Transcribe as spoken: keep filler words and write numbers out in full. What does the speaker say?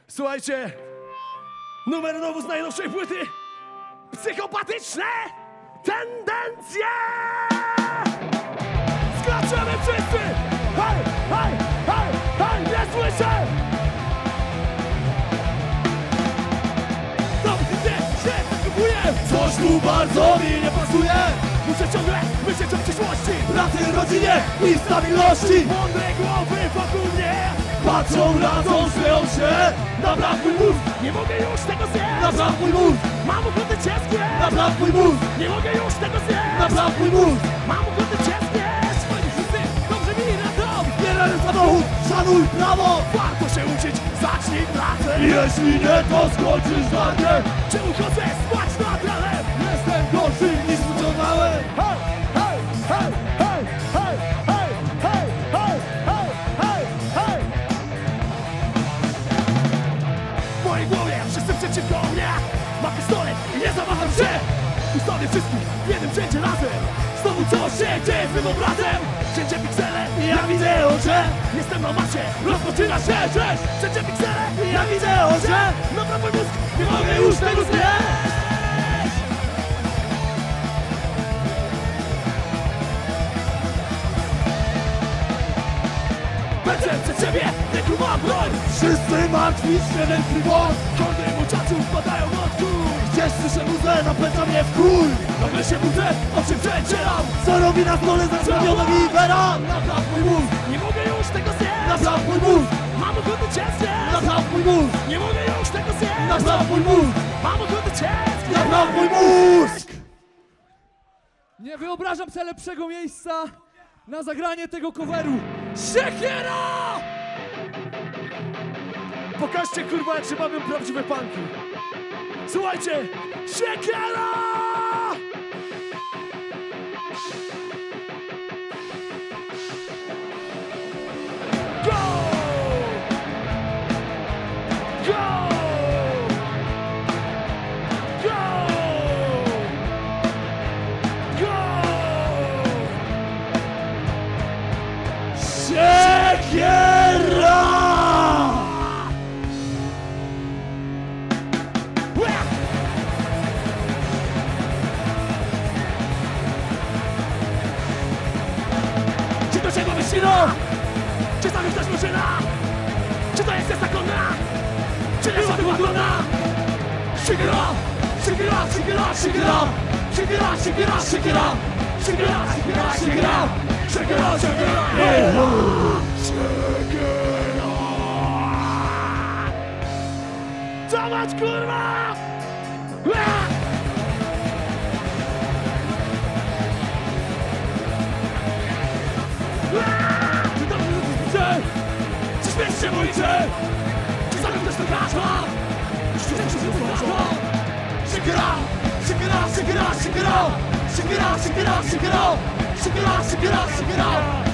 Słuchajcie, numer nowy z najnowszej płyty. Psychopatyczne tendencje! Skaczemy wszyscy! Hej, hej, hej, hej, nie słyszę! Znowu widzę, się zakupuję! Coś tu bardzo mi nie pasuje! Muszę ciągle myśleć o przyszłości, pracy, rodzinie i stabilności. Mądre głowy wokół mnie patrzą, radzą, śmieją się. Napraw mój mózg, nie mogę już tego zjeść. Napraw mój mózg, mam ochotę cię zjeść. Napraw mój mózg, nie mogę już tego zjeść. Napraw mój mózg, mam ochotę cię zjeść. Swoje wszyscy, dobrze mi na to. Bieraj samochód, szanuj prawo. Warto się uczyć, zacznij pracę. Jeśli nie, to skończysz walkę. Czy uchodzę spać nad ranem? Jestem gorszy niż wyciągnąłem. Hej, hej, hej, hej, hej, hej, hej, hej, hej, hej, hej. W mojej głowie wszyscy przeciwko mnie. Ma pistolet i nie zawaham się. Ustawię wszystkich w jednym wszędzie razem. Znowu coś się dzieje z mym obrazem. Wszędzie piksele i ja widzę oczy. Jestem na macie, rozpoczyna się rzeź. Wszędzie piksele i ja widzę oczy. Dobra, mój mózg, nie mogę już tego znieść. Będę przed siebie, nie kumam broń. Wszyscy martwi, jeden frywol. Kordy muczaców padają od gór. Gdzieś słyszę muzę, napędza mnie w kół. Nagle się budzę, oczy przecieram. Co robi na stole zasprawiono mi Vera? Napraw mój mózg, nie mogę już tego zjeść. Napraw mój mózg, mam ochotę cię zjeść. Napraw mój mózg, nie mogę już tego zjeść. Napraw mój mózg, mam ochotę cię zjeść. Napraw mój mózg. Nie wyobrażam sobie lepszego miejsca na zagranie tego coveru. Siekiera! Pokażcie, kurwa, jak się bawią prawdziwe punki. Słuchajcie, siekiera! Go! Go! Go! Go! Siekiera! Czy to czego myślino? Czy tam już też maszyna? Czy to jest cesta konna? Czy nie była wyglądana? Siekiera! Siekiera! Siekiera! Siekiera! Siekiera! Siekiera! Siekiera! Siekiera! Siekiera! Siekiera! Siekiera! Siekiera! Siekiera! Dawać, kurwa! Czy to mnie zbicie? Czy śmierć się boicie? Czy zabił też to gracza? Czy też się zgłasza? Siekiera! Siekiera! Siekiera! Siekiera! Siekiera! Siekiera! Siekiera! Siekiera! Siekiera! Siekiera!